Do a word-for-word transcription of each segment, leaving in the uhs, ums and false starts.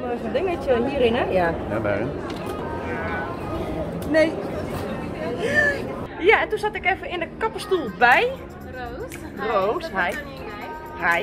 zo'n dingetje hierin, hè? Ja. Ja, daarin. Nee. Ja, en toen zat ik even in de kapperstoel bij Roos. Roos, hi. Hi.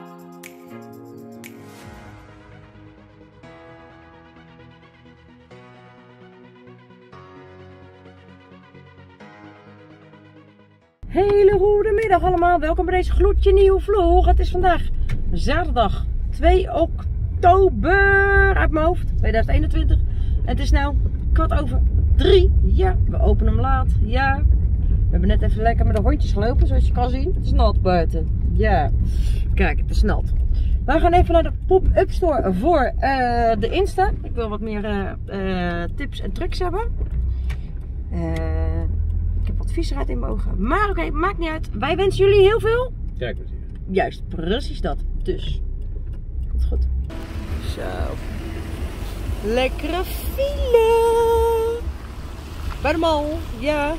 Hele goede middag allemaal, welkom bij deze gloedje nieuwe vlog. Het is vandaag zaterdag twee oktober uit mijn hoofd, tweeduizend eenentwintig. En het is nou kwart over drie. Ja, we openen hem laat. Ja, we hebben net even lekker met de hondjes gelopen, zoals je kan zien. Het is nat buiten. Ja, kijk, het is nat. We gaan even naar de pop-up store voor uh, de Insta. Ik wil wat meer uh, uh, tips en trucs hebben. Uh, ik heb wat viezigheid in mijn ogen. Maar oké, okay, maakt niet uit. Wij wensen jullie heel veel. Kijkplezier. Juist, precies dat. Dus, komt goed. Zo. Lekkere file. Bij de mall, ja.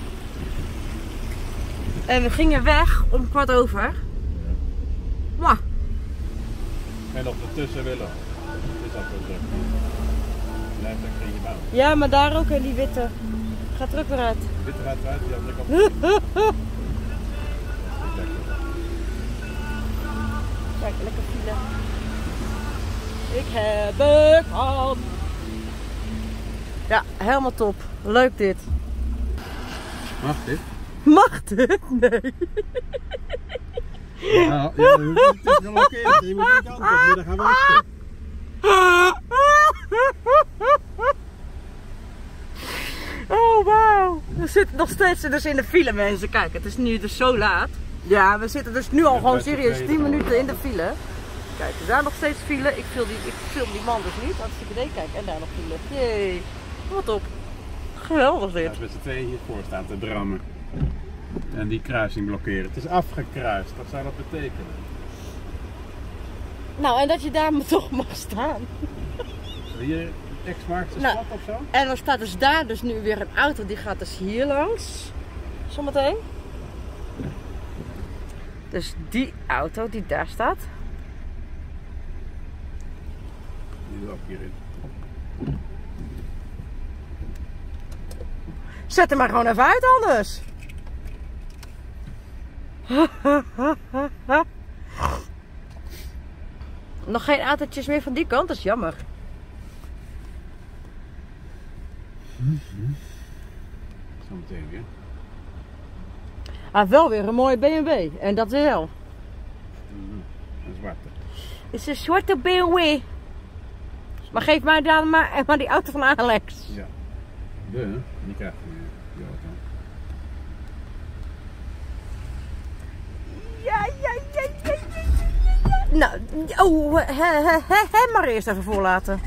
En we gingen weg om kwart over. Mwah. En nog ertussen willen. Het is altijd druk. Blijf lekker in je baan. Ja, maar daar ook in die witte. Gaat er ook weer uit. De witte gaat eruit, die andere kant. Kijk, lekker file. Ik heb het gehad. Ja, helemaal top. Leuk dit. Mag dit? Mag dit? Nee. Ja, ja, het is geblokkeerd. Je moet die kant op, dan gaan we wachten. Oh wauw. We zitten nog steeds dus in de file, mensen. Kijk, het is nu dus zo laat. Ja, we zitten dus nu al gewoon serieus tien minuten in de file. Kijk, daar nog steeds file. Ik film die, ik film die man dus niet. Hartstikke idee. Kijk, en daar nog file. Jee. Wat op. Geweldig dit. Ja, als we z'n tweeën hiervoor staan te drammen. En die kruising blokkeren. Het is afgekruist. Wat zou dat betekenen? Nou, en dat je daar toch mag staan. Hier X-Markt Nou, stad of zo? En dan staat dus daar dus nu weer een auto. Die gaat dus hier langs. Zometeen. Dus die auto die daar staat. Die loopt hierin. Zet hem maar gewoon even uit anders. Nog geen autootjes meer van die kant, dat is jammer. Zometeen weer. Ah, wel weer een mooie B M W. En dat is wel. Mm, een zwarte. Het is een zwarte B M W. Maar geef mij dan maar, maar die auto van Alex. Ja. De, die krijgt die auto. Ja, ja, ja, ja, ja, ja. Nou, oh, hem maar eerst even voorlaten.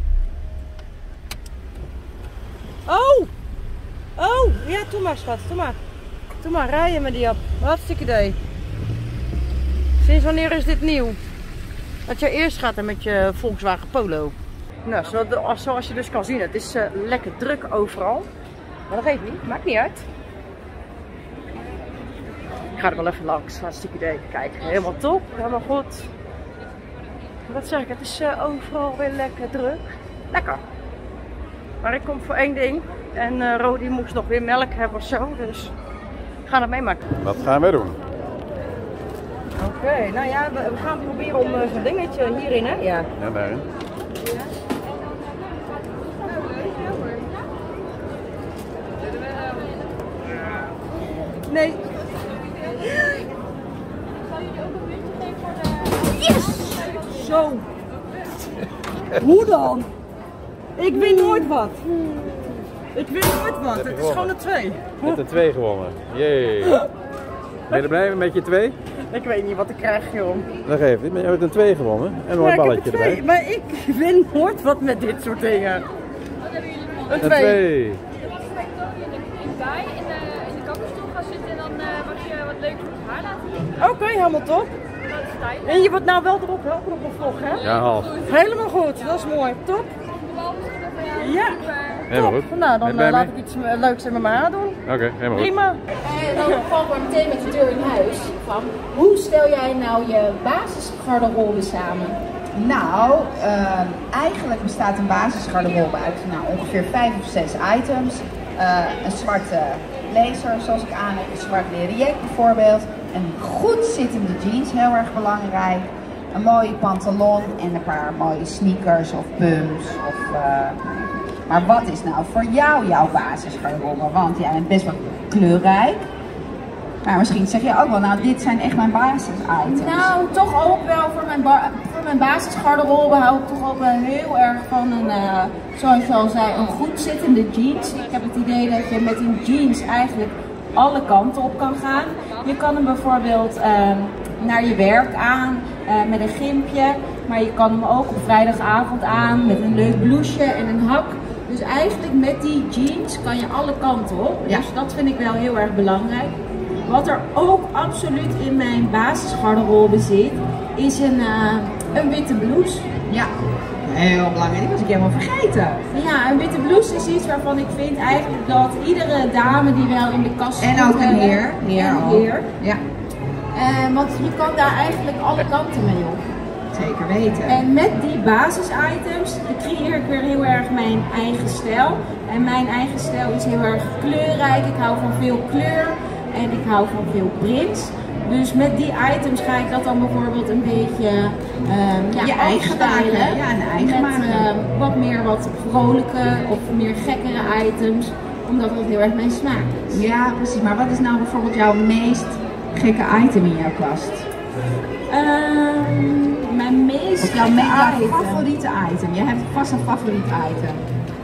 Oh! Oh, ja, doe maar schat, doe maar. Doe maar, rijden met die op. Hartstikke idee. Sinds wanneer is dit nieuw? Dat je eerst gaat met je Volkswagen Polo. Nou, zoals je dus kan zien, het is uh, lekker druk overal. Maar dat geeft niet, maakt niet uit. Ik ga er wel even langs, hartstikke idee. Kijk, helemaal top, helemaal goed. Wat zeg ik, het is uh, overal weer lekker druk. Lekker. Maar ik kom voor één ding. En uh, Rodi moest nog weer melk hebben of zo, dus we gaan het meemaken. Wat gaan wij doen? Oké, okay, nou ja, we, we gaan proberen om uh, zo'n dingetje hierin, hè? Ja. Ja, daarin. Nee. Yes! Zo. Hoe dan? Ik win nooit wat. Ik win nooit wat. Het is gewoon een twee. Je hebt een twee gewonnen. Jee. Ben je er blij mee met je twee? Ik weet niet wat ik krijg, joh. Dat geeft niet, maar je hebt een twee gewonnen. En nog een balletje erbij. Maar ik win nooit wat met dit soort dingen. Een twee. Een twee. In de, in de kapperstoel gaan zitten en dan uh, mag je wat leuks met je haar laten doen. Oké, okay, helemaal top. En je wordt nou wel erop helpen op een vlog, hè? Ja, half. Helemaal goed, dat is mooi. Top. Ja. Helemaal goed. Nou, dan uh, laat mee? ik iets leuks in mijn haar doen. Oké, okay, helemaal goed. Prima. En dan vallen we meteen met de deur in huis van hoe stel jij nou je basisgarderobe samen? Nou, uh, eigenlijk bestaat een basisgarderobe uit nou, ongeveer vijf of zes items. Uh, een zwarte blazer zoals ik aan heb, een zwart leren jek bijvoorbeeld. Een goed zittende jeans, heel erg belangrijk. Een mooie pantalon en een paar mooie sneakers of pumps. Of, uh, maar wat is nou voor jou jouw basisgarderobe? Want jij bent best wel kleurrijk. Maar misschien zeg je ook wel, nou dit zijn echt mijn basisitems. Nou, toch ook wel voor mijn, voor mijn basisgarderobe hou ik toch ook wel heel erg van een, uh, zoals je al zei, een goed zittende jeans. Ik heb het idee dat je met een jeans eigenlijk alle kanten op kan gaan. Je kan hem bijvoorbeeld uh, naar je werk aan uh, met een gimpje, maar je kan hem ook op vrijdagavond aan met een leuk blouseje en een hak. Dus eigenlijk met die jeans kan je alle kanten op. Ja. Dus dat vind ik wel heel erg belangrijk. Wat er ook absoluut in mijn basisgarderobe zit, is een, uh, een witte blouse. Ja, heel belangrijk. Die was ik helemaal vergeten. Ja, een witte blouse is iets waarvan ik vind eigenlijk dat iedere dame die wel in de kast en ook een heer. heer en een heer. Ja. Uh, want je kan daar eigenlijk alle kanten mee op. Zeker weten. En met die basisitems creëer ik weer heel erg mijn eigen stijl. En mijn eigen stijl is heel erg kleurrijk. Ik hou van veel kleur. En ik hou van veel prints. Dus met die items ga ik dat dan bijvoorbeeld een beetje um, ja, je eigen maken. Ja, een eigen met maken. Um, wat meer wat vrolijke of meer gekkere items. Omdat dat heel erg mijn smaak is. Ja, precies. Maar wat is nou bijvoorbeeld jouw meest gekke item in jouw kast? Um, mijn meest of jouw, gekke jouw item. favoriete item. Je hebt vast een favoriet item.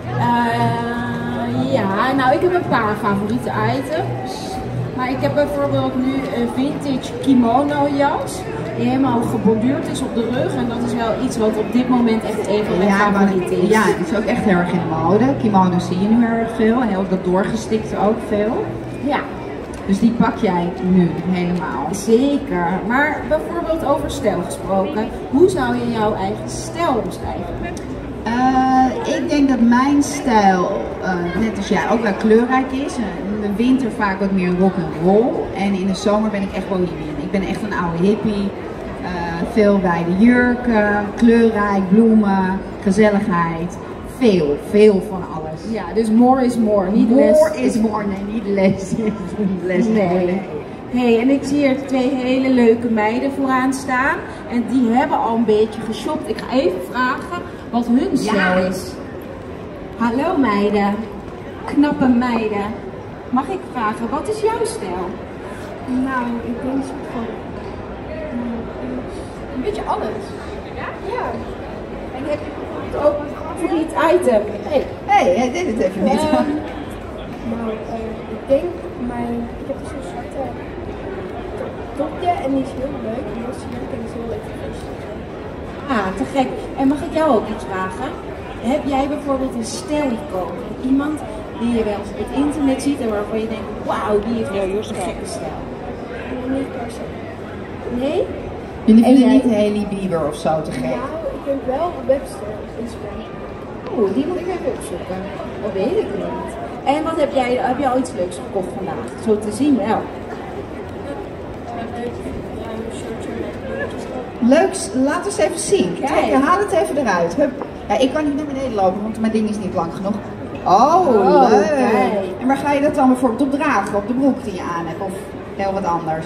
Uh, ja, nou ik heb een paar favoriete items. Maar ik heb bijvoorbeeld nu een vintage kimono jas. Die helemaal geborduurd is op de rug. En dat is wel iets wat op dit moment echt een van mijn ja, favorieten is. Ja, het is ook echt heel erg in de mode. Kimono's zie je nu erg veel. En ook dat doorgestikte ook veel. Ja. Dus die pak jij nu helemaal. Zeker. Maar bijvoorbeeld over stijl gesproken. Hoe zou je jouw eigen stijl omschrijven? Uh, ik denk dat mijn stijl, uh, net als jij, ook wel kleurrijk is. Uh, in de winter vaak wat meer rock and roll. En in de zomer ben ik echt bohemian. Ik ben echt een oude hippie. Uh, veel wijde jurken, kleurrijk, bloemen, gezelligheid. Veel, veel van alles. Ja, dus more is more, niet more less. More is more, nee, niet less. less nee. Hey, en ik zie hier twee hele leuke meiden vooraan staan. En die hebben al een beetje geshopt. Ik ga even vragen wat hun stijl ja. is. Hallo meiden. Knappe meiden. Mag ik vragen, wat is jouw stijl? Nou, ik denk zo van... Een beetje alles. Ja? Ja. En heb je bijvoorbeeld ook een favoriet item? Hey. Hé, hey, hij deed het even niet. Um, nou, uh, ik denk mijn... Ik heb dus zo'n zwarte topje en die is heel leuk. En dat is leuk en is heel leuk voor Ah, te gek. En mag ik jou ook iets vragen? Heb jij bijvoorbeeld een stijlicoon? Iemand die je wel eens op het internet ziet en waarvan je denkt, wauw, die heeft wel een gekke stijl. Niet per se. Nee? Jullie En vinden jij? niet Hailey Bieber of zo te gek? Nou, ik denk wel Webster Instagram. Oeh, die moet ik even opzoeken. Dat weet ik niet. En wat heb jij, heb jij al iets leuks gekocht vandaag? Zo te zien wel. Leuk, laat eens even zien. Kijk. Kijk, haal het even eruit. Hup. Ja, ik kan niet naar beneden lopen, want mijn ding is niet lang genoeg. Oh, Oh, leuk. kijk. En waar ga je dat dan bijvoorbeeld op dragen? Op de broek die je aan hebt? Of heel wat anders?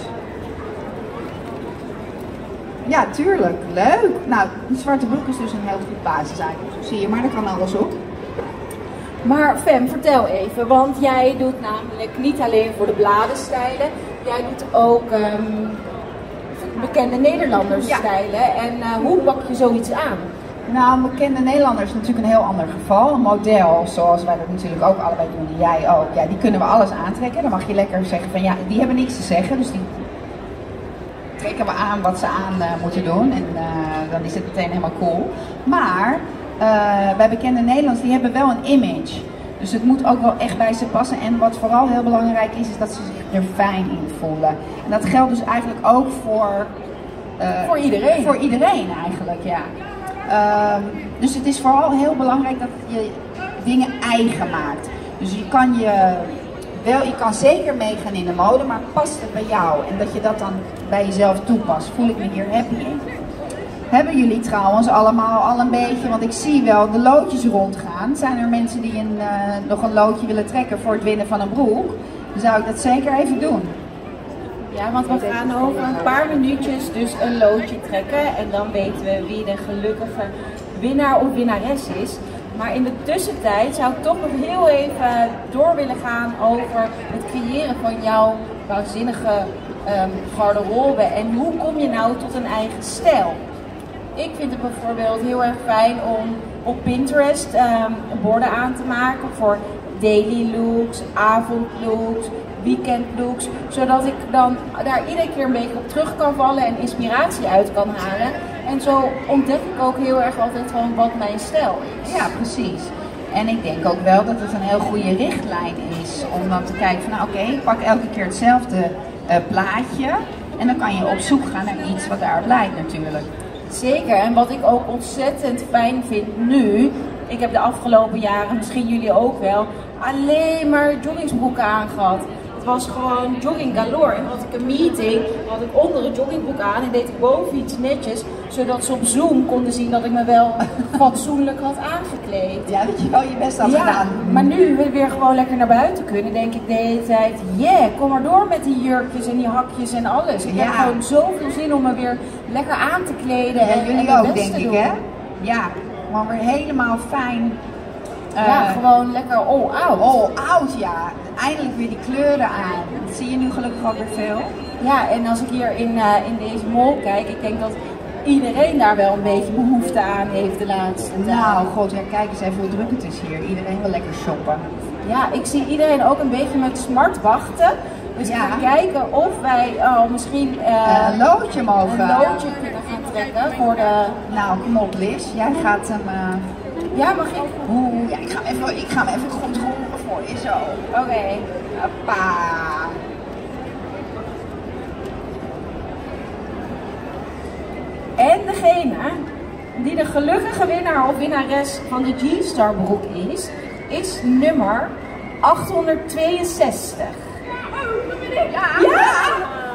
Ja, tuurlijk. Leuk. Nou, een zwarte broek is dus een heel goed basis eigenlijk. Zo zie je, maar daar kan alles op. Maar Fem, vertel even, want jij doet namelijk niet alleen voor de bladenstijlen, jij doet ook um, bekende Nederlanders Ja. stijlen. En uh, hoe pak je zoiets aan? Nou, een bekende Nederlander is natuurlijk een heel ander geval. Een model, zoals wij dat natuurlijk ook allebei doen, en jij ook. Ja, die kunnen we alles aantrekken. Dan mag je lekker zeggen van ja, die hebben niks te zeggen. Dus die trekken we aan wat ze aan uh, moeten doen. En uh, dan is het meteen helemaal cool. Maar uh, bij bekende Nederlanders, die hebben wel een image. Dus het moet ook wel echt bij ze passen. En wat vooral heel belangrijk is, is dat ze zich er fijn in voelen. En dat geldt dus eigenlijk ook voor... Uh, Voor iedereen? Voor iedereen eigenlijk, ja. Um, dus het is vooral heel belangrijk dat je dingen eigen maakt. Dus je kan je wel, je kan zeker meegaan in de mode, maar past het bij jou? En dat je dat dan bij jezelf toepast. Voel ik me hier happy in? Hebben jullie trouwens allemaal al een beetje, want ik zie wel de loodjes rondgaan. Zijn er mensen die een, uh, nog een loodje willen trekken voor het winnen van een broek? Dan zou ik dat zeker even doen. Ja, want we gaan over een paar minuutjes dus een loodje trekken en dan weten we wie de gelukkige winnaar of winnares is. Maar in de tussentijd zou ik toch nog heel even door willen gaan over het creëren van jouw waanzinnige um, garderobe en hoe kom je nou tot een eigen stijl. Ik vind het bijvoorbeeld heel erg fijn om op Pinterest um, borden aan te maken voor daily looks, avondlooks, weekendlooks, zodat ik dan daar iedere keer een beetje op terug kan vallen en inspiratie uit kan halen. En zo ontdek ik ook heel erg altijd van wat mijn stijl is. Ja, precies. En ik denk ook wel dat het een heel goede richtlijn is om dan te kijken van nou oké, okay, ik pak elke keer hetzelfde uh, plaatje en dan kan je op zoek gaan naar iets wat daar blijkt natuurlijk. Zeker, en wat ik ook ontzettend fijn vind nu, ik heb de afgelopen jaren, misschien jullie ook wel, alleen maar joggingsbroeken aangehad. Het was gewoon jogging galore. En had ik een meeting, had ik onder een joggingbroek aan en deed ik boven iets netjes, zodat ze op Zoom konden zien dat ik me wel fatsoenlijk had aangekleed. Ja, dat je wel je best had ja, gedaan. Maar nu we weer gewoon lekker naar buiten kunnen, denk ik de hele tijd, yeah, kom maar door met die jurkjes en die hakjes en alles. Ik ja. heb gewoon zoveel zin om me weer lekker aan te kleden. Ja, en, jullie en ook, denk ik, doen. hè? Ja, maar weer helemaal fijn. Uh, ja, gewoon lekker all out. All out, ja. Eindelijk weer die kleuren aan. Dat zie je nu gelukkig ook weer veel. Ja, en als ik hier in, uh, in deze mall kijk, ik denk dat iedereen daar wel een beetje behoefte aan heeft de laatste tijd. Nou, god, ja, kijk eens even hoe druk het is hier. Iedereen wil lekker shoppen. Ja, ik zie iedereen ook een beetje met smart wachten. Dus ja. Ik ga kijken of wij oh, misschien uh, uh, een loodje mogen. Een loodje kunnen gaan trekken voor de... Nou, kom op Liz, jij gaat hem... Uh... Ja, mag ik? Oeh, ja, ik ga hem even, ik ga hem even goed rollen voor je zo. Oké. Okay. Hoppa. En degene die de gelukkige winnaar of winnares van de G-Star broek is, is nummer achthonderdtweeënzestig. Oh, dat ben ik. Ja! Ja!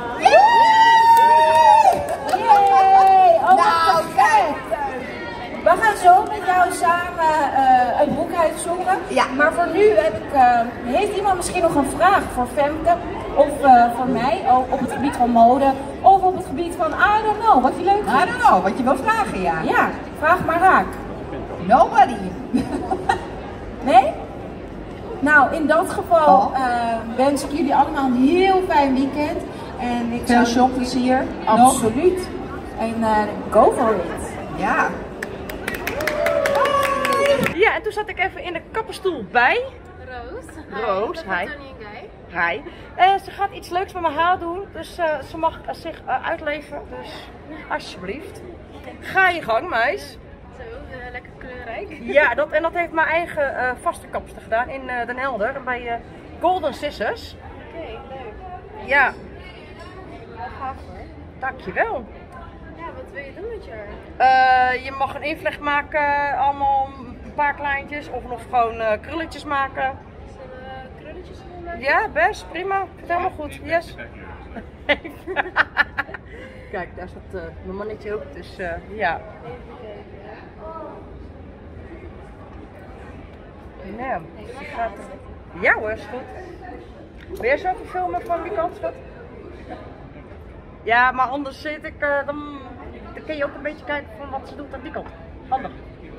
Yay! Oh, nou, kijk! We gaan zo met jou samen uh, een boek uitzoeken. Ja. Maar voor nu heb ik, uh, heeft iemand misschien nog een vraag voor Femke of uh, voor mij, ook op het gebied van mode of op het gebied van I don't know, wat je leuk vindt. I don't know, wat je wil vragen, ja. Ja, vraag maar raak. Nobody. Nee? Nou, in dat geval uh, wens ik jullie allemaal een heel fijn weekend. En ik Veel shopplezier. Absoluut. En uh, go for it. Ja. Ja, en toen zat ik even in de kapperstoel bij Roos. Roos, hi. Tony en Guy. Hi. En ze gaat iets leuks met mijn haar doen, dus uh, ze mag uh, zich uh, uitleven. Dus alsjeblieft. Ga je gang, meis. Zo, uh, lekker kleurrijk. Ja, dat, en dat heeft mijn eigen uh, vaste kapster gedaan in uh, Den Helder bij uh, Golden Scissors. Oké, okay, leuk. Ja. Wel gaaf hoor. Dankjewel. Ja, wat wil je doen met je haar? Uh, je mag een invlecht maken, allemaal een paar kleintjes, of nog gewoon uh, krulletjes maken. Zullen we krulletjes doen maken? Ja, best, prima. Helemaal goed. Yes. Kijk, daar staat uh, mijn mannetje ook, dus uh, ja. Even kijken. Nou, die gaat er... Ja hoor, is goed. Wil jij zo even filmen van die kant, schat? Ja, maar anders zit ik, uh, dan, dan kun je ook een beetje kijken van wat ze doet aan die kant. Handig.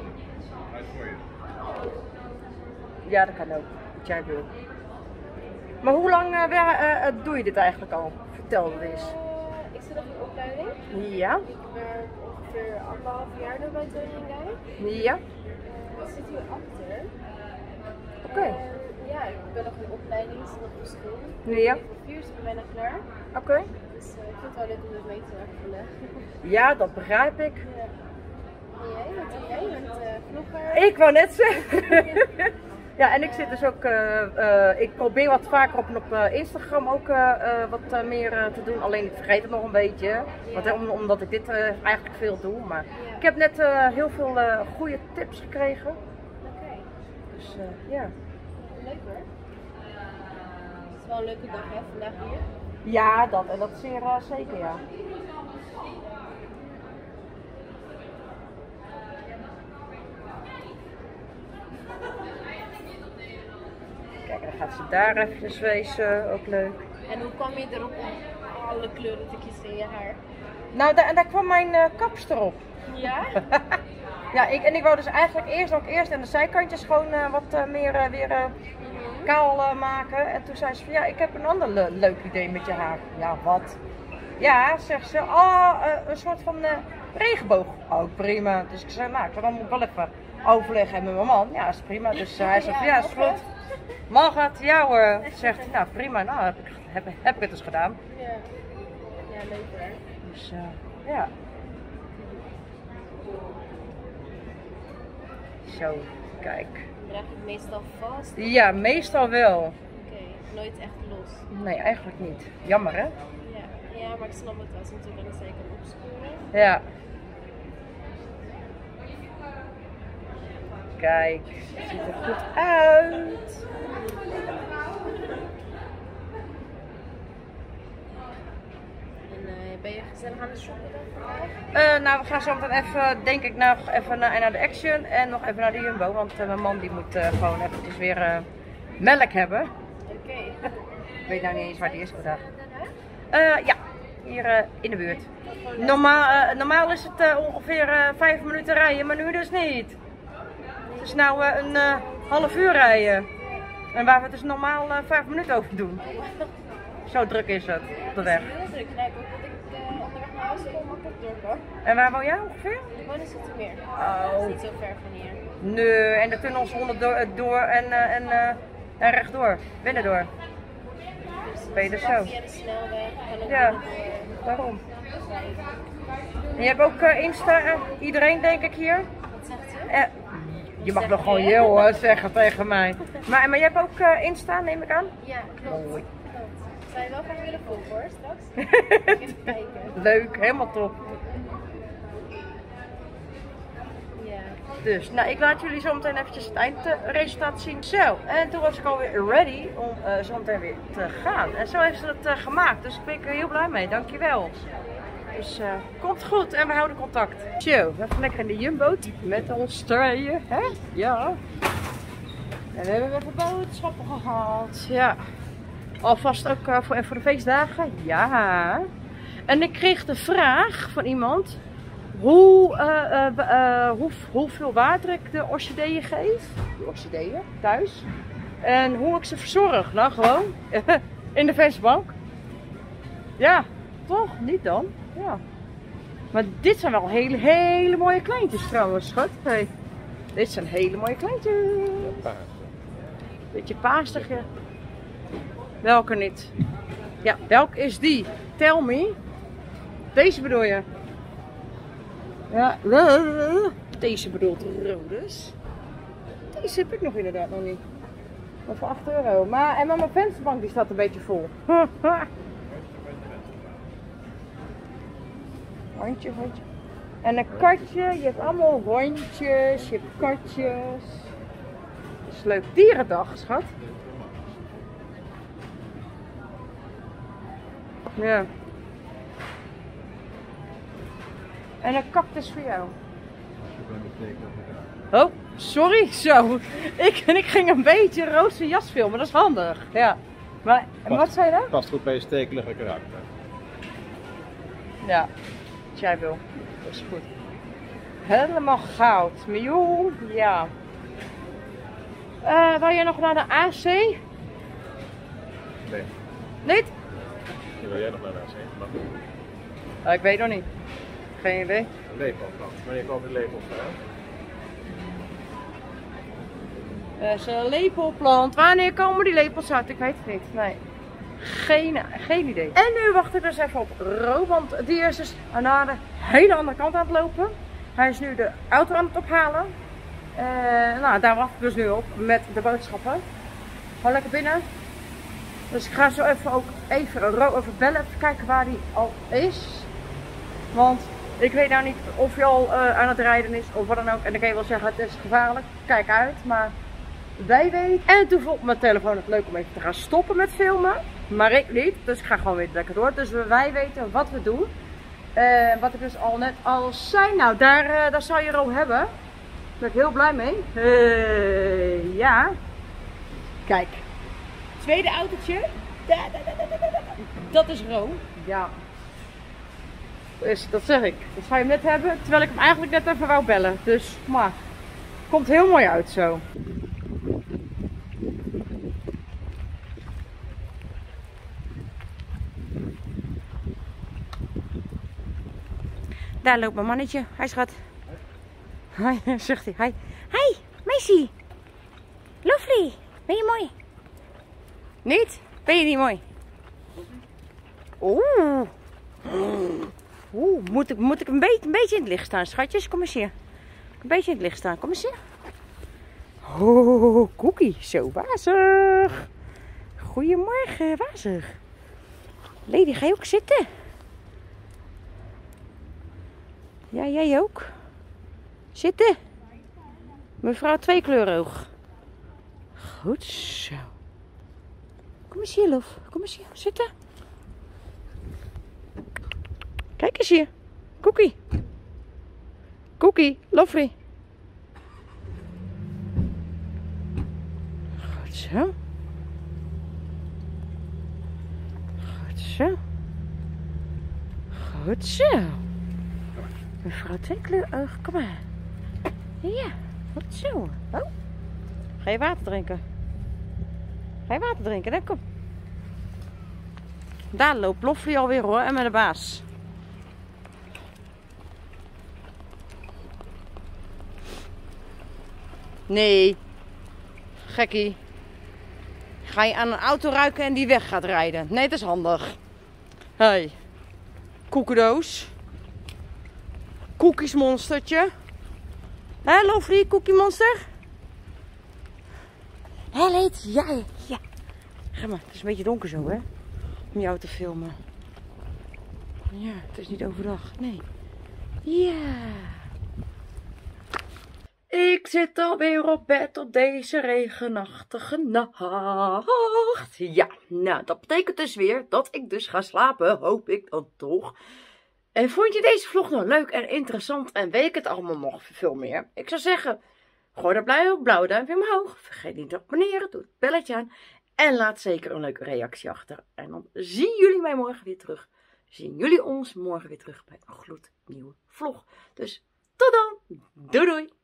Ja, dat kan ook. Wat jij wil. Maar hoe lang uh, uh, uh, doe je dit eigenlijk al? Vertel het eens. Uh, ik zit op een opleiding. Ja. Ik werk ongeveer anderhalf jaar nu bij Tony en Guy. Ja. Uh, ik zit hier achter. Oké. Okay. Uh, ja, ik ben nog in opleiding, ik zit nog op school. Ja. Ik ben voor vier, dus ik ben bijna klaar. Oké. Okay. Dus uh, ik vind het wel leuk om dit mee te maken vandaag. Ja, dat begrijp ik. Ja. En jij, wat doe jij? Je bent uh, vlogger? Ik wou net zeggen. Ja, en ik zit dus ook, uh, uh, ik probeer wat vaker op, op uh, Instagram ook uh, uh, wat uh, meer uh, te doen. Alleen ik vergeet het nog een beetje, ja. Want, om, omdat ik dit uh, eigenlijk veel doe. Maar ja. Ik heb net uh, heel veel uh, goede tips gekregen. Oké. Okay. Dus uh, ja. Leuk hoor. Het is wel een leuke dag hè, vandaag hier. Ja, dat en dat zeer uh, zeker ja. Kijk, dan gaat ze daar even wezen, ook leuk. En hoe kwam je erop om alle kleuren te kiezen in je haar? Nou, daar, daar kwam mijn uh, kapster op. Ja? Ja, ik, en ik wou dus eigenlijk eerst ook eerst aan de zijkantjes gewoon uh, wat uh, meer uh, weer uh, kaal uh, maken. En toen zei ze van ja, ik heb een ander le leuk idee met je haar. Ja, wat? Ja, zegt ze, oh, uh, een soort van uh, regenboog. Oh, prima. Dus ik zei, nou, ik zal dan wel even overleggen met mijn man. Ja, dat is prima. Dus uh, hij zegt van ja, is goed. Mag het? Ja hoor. Zegt hij, nou prima, nou heb ik, heb, heb ik het dus gedaan. Ja, ja leuk hoor. Dus uh, ja. Zo, kijk. Draag je het meestal vast? Ja, meestal wel. Oké, okay. Nooit echt los? Nee, eigenlijk niet. Jammer hè? Ja, ja, maar ik snap het wel. Ze natuurlijk wel zeker opsporen. Ja. Kijk, ziet er goed uit. En uh, ben je gezellig aan de shoppen dan vandaag? Uh, nou, we gaan zo meteen even, denk ik, nog even naar, naar de Action en nog even naar de Jumbo. Want uh, mijn man die moet uh, gewoon eventjes weer uh, melk hebben. Oké. Okay. Ik weet nou niet eens waar die is vandaag. Uh, ja, hier uh, in de buurt. Normaal, uh, normaal is het uh, ongeveer uh, vijf minuten rijden, maar nu dus niet. Het is nou uh, een uh, half uur rijden. En waar we het dus normaal uh, vijf minuten over doen. Zo druk is het op de weg. Het is heel druk. Nee, ik hoop dat ik uh, onderweg naar huis kom makkelijk door kan. En waar woon jij ongeveer? Ik woon in Zoetermeer. Oh. Dat is niet zo ver van hier. Nee, en de tunnels onder door, door en, uh, en, uh, en rechtdoor. Binnendoor. Dus ben je er zo? via de snelweg. Kan ook Ja, binnendoor daarom. rijden. En je hebt ook uh, Insta, uh, iedereen denk ik hier. Wat zegt ze? Uh, je mag nog gewoon yo hoor zeggen tegen mij. Maar, maar je hebt ook uh, Insta, neem ik aan? Ja, klopt. Mooi. klopt. Zou je wel graag willen volgen hoor, straks? Even kijken. Leuk, helemaal top. Ja. Dus, nou ik laat jullie zo meteen eventjes het eindresultaat zien. Zo, en toen was ik alweer ready om uh, zo meteen weer te gaan. En zo heeft ze het uh, gemaakt, dus ik ben er heel blij mee, dankjewel. Dus uh, komt goed en we houden contact. Zo, even lekker in de Jumbo met ons tweeën, hè? Ja. En we hebben even boodschappen gehad, ja. Alvast ook uh, voor, voor de feestdagen, ja. En ik kreeg de vraag van iemand hoe, uh, uh, uh, hoe, hoeveel water ik de orchideeën geef. De orchideeën, thuis. En hoe ik ze verzorg. Nou, gewoon in de vensterbank. Ja, toch? Niet dan. Ja. Maar dit zijn wel hele, hele mooie kleintjes trouwens, schat. Hey. Dit zijn hele mooie kleintjes. Beetje paastig, ja. Welke niet? Ja, welke is die? Tell me. Deze bedoel je? Ja, deze bedoelt Rodes. Deze heb ik nog inderdaad nog niet. Maar voor acht euro. Maar, en maar mijn vensterbank die staat een beetje vol. Hondje, hondje. En een katje. Je hebt allemaal hondjes. Je hebt katjes. Het is leuk. Dierendag, schat. Ja. En een cactus voor jou. Oh, sorry. Zo. Ik, en ik ging een beetje roze jas filmen. Dat is handig. Ja. Maar en wat zei je nou? Past goed bij je stekelige karakter. Ja. Wat jij wil. Dat is goed. Helemaal goud. Miljoen. Ja. Uh, wil je nog naar de A C? Nee. Niet? Wil jij nog naar de A C? Uh, ik weet nog niet. Geen idee. Een lepel. Wanneer komt de lepel vandaan? Dat is een lepelplant. Wanneer komen die lepels uit? Ik weet het niet. Nee. Geen, geen idee. En nu wacht ik dus even op Ro, want die is dus naar de hele andere kant aan het lopen. Hij is nu de auto aan het ophalen. Uh, nou, daar wacht ik dus nu op met de boodschappen. Gewoon lekker binnen. Dus ik ga zo even ook even Ro even bellen, even kijken waar hij al is. Want ik weet nou niet of hij al uh, aan het rijden is of wat dan ook. En dan kan je wel zeggen, het is gevaarlijk. Kijk uit, maar wij weten. En toen vond mijn telefoon het leuk om even te gaan stoppen met filmen. Maar ik niet, dus ik ga gewoon weer lekker door. Dus wij weten wat we doen. Uh, wat ik dus al net al zei. Nou, daar, uh, daar zou je Ro hebben. Daar ben ik heel blij mee. Uh, ja. Kijk. Tweede autootje. Dat is Ro. Ja. Dus dat zeg ik. Dat zou je hem net hebben, terwijl ik hem eigenlijk net even wou bellen. Dus, maar, komt heel mooi uit zo. Daar loopt mijn mannetje. Hij schat. Hi, zegt hij. Hi. Hi, meisje. Lovely. Ben je mooi? Niet? Ben je niet mooi? Oeh. Oeh, moet ik, moet ik een, beetje, een beetje in het licht staan, schatjes? Kom eens hier. Een beetje in het licht staan. Kom eens hier. Oh, Cookie. Zo wazig. Goedemorgen, wazig. Lady, ga je ook zitten? Ja, jij ook. Zitten. Mevrouw Tweekleurhoog. Goed zo. Kom eens hier, lof. Kom eens hier. Zitten. Kijk eens hier. Cookie. Cookie, Lovely. Goed zo. Goed zo. Goed zo. Mevrouw Tweekleurhoog, kom maar. Ja, goed zo. Oh. Ga je water drinken? Ga je water drinken? Dan kom. Daar loopt Lovely alweer hoor, en met de baas. Nee. Gekkie. Ga je aan een auto ruiken en die weg gaat rijden? Nee, dat is handig. Hey. Koekendoos. Koekiesmonstertje. Hé, Lovely, koekiemonster? Hé, Leed. Ja, ja. Ga maar, het is een beetje donker zo, hè? Om jou te filmen. Ja, het is niet overdag. Nee. Ja. Ik zit alweer op bed op deze regenachtige nacht. Ja, nou, dat betekent dus weer dat ik dus ga slapen. Hoop ik dan toch. En vond je deze vlog nou leuk en interessant en weet ik het allemaal nog veel meer? Ik zou zeggen, gooi dat blauwe, blauwe duimpje omhoog. Vergeet niet te abonneren, doe het belletje aan. En laat zeker een leuke reactie achter. En dan zien jullie mij morgen weer terug. Zien jullie ons morgen weer terug bij een gloednieuwe vlog. Dus tot dan. Doei doei.